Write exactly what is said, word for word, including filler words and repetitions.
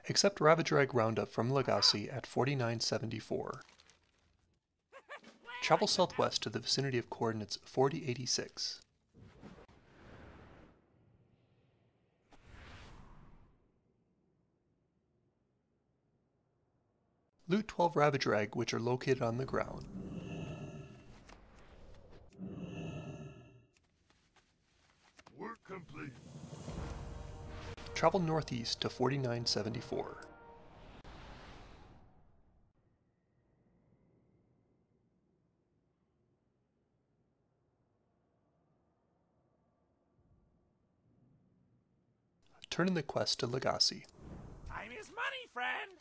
Accept Ravager Egg Roundup from LEGASSI at forty-nine seventy-four. Travel southwest to the vicinity of coordinates forty eighty-six. Loot twelve Ravager Egg which are located on the ground. Work complete. Travel northeast to forty-nine seventy-four. Turn in the quest to LEGASSI. Time is money, friend!